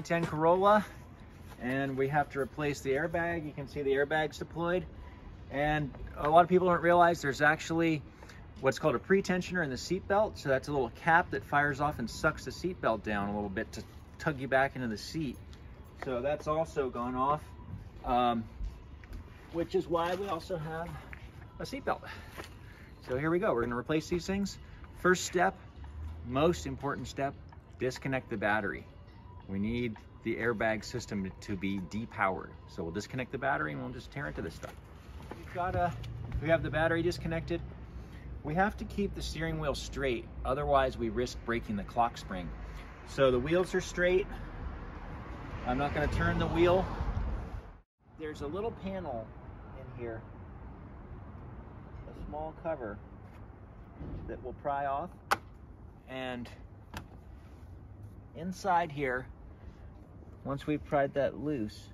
2010 Corolla, and we have to replace the airbag. You can see the airbag's deployed, and a lot of people don't realize there's actually what's called a pre-tensioner in the seat belt. So that's a little cap that fires off and sucks the seat belt down a little bit to tug you back into the seat. So that's also gone off, which is why we also have a seat belt. So here we go. We're going to replace these things. First step, most important step, disconnect the battery. We need the airbag system to be depowered. So we'll disconnect the battery and we'll just tear into this stuff. We have the battery disconnected. We have to keep the steering wheel straight, otherwise we risk breaking the clock spring. So the wheels are straight. I'm not going to turn the wheel. There's a little panel in here, a small cover that will pry off, and inside here, once we've pried that loose,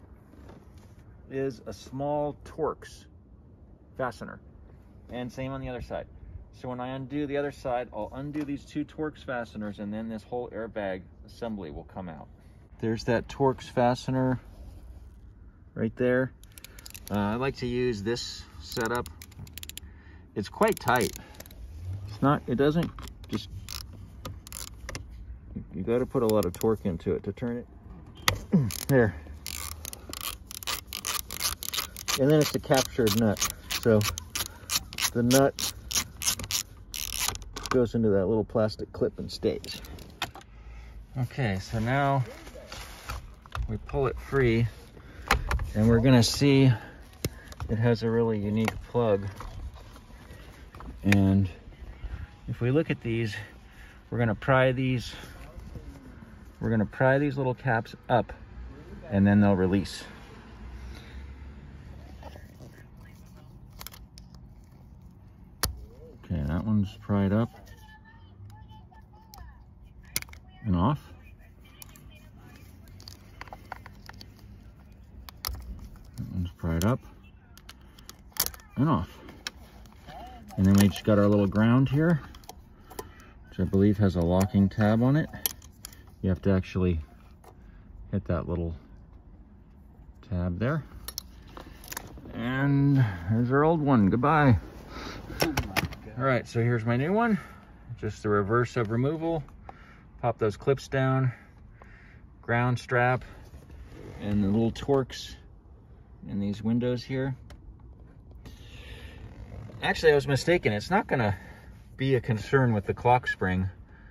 is a small Torx fastener, and same on the other side. So when I undo the other side, I'll undo these two Torx fasteners, and then this whole airbag assembly will come out. There's that Torx fastener right there. I like to use this setup. It's quite tight. It doesn't just, you got to put a lot of torque into it to turn it. There. And then it's a captured nut. So the nut goes into that little plastic clip and stays. Okay, so now we pull it free, and we're gonna see it has a really unique plug. And if we look at these, we're gonna pry these little caps up, and then they'll release. Okay, that one's pried up and off. That one's pried up and off. And then we just got our little ground here, which I believe has a locking tab on it. You have to actually hit that little tab there. And there's our old one. Goodbye. All right, so here's my new one. Just the reverse of removal. Pop those clips down, ground strap, and the little Torx in these windows here. Actually, I was mistaken. It's not gonna be a concern with the clock spring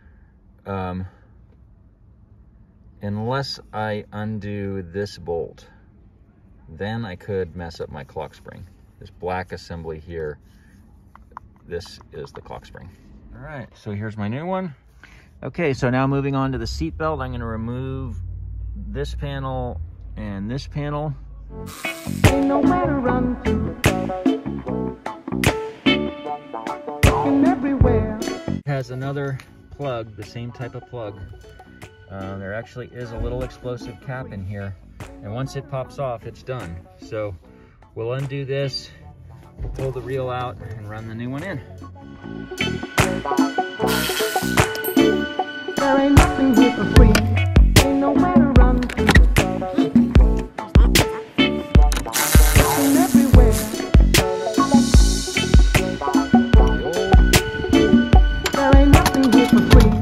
unless I undo this bolt. Then I could mess up my clock spring. This black assembly here, this is the clock spring. All right, so here's my new one. Okay, so now moving on to the seat belt, I'm gonna remove this panel and this panel. Ain't nowhere to run to. Everywhere. It has another plug, the same type of plug. There actually is a little explosive cap in here, and once it pops off, it's done. So we'll undo this, we'll pull the reel out, and run the new one in. There ain't nothing here for free. Ain't nowhere to run to. And everywhere. There ain't nothing here for free.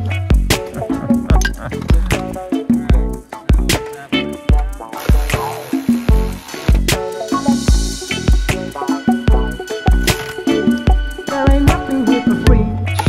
There ain't nothing here for free.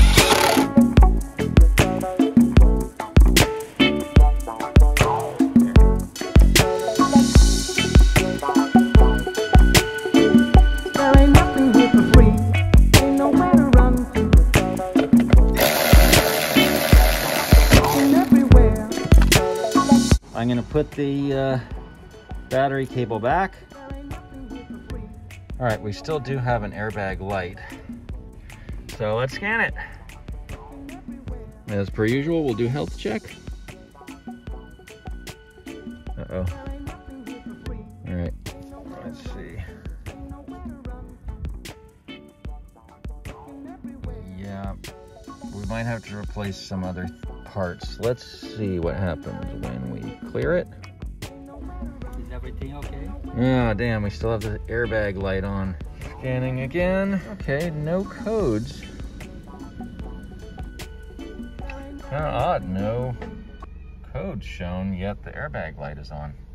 I'm going to put the battery cable back. All right, we still do have an airbag light. So let's scan it. As per usual, we'll do health check. Uh-oh. All right, let's see. Yeah, we might have to replace some other parts. Let's see what happens when we clear it. Is everything okay? Oh, damn, we still have the airbag light on. Scanning again. Okay, no codes. Kind of odd, no codes shown, yet the airbag light is on.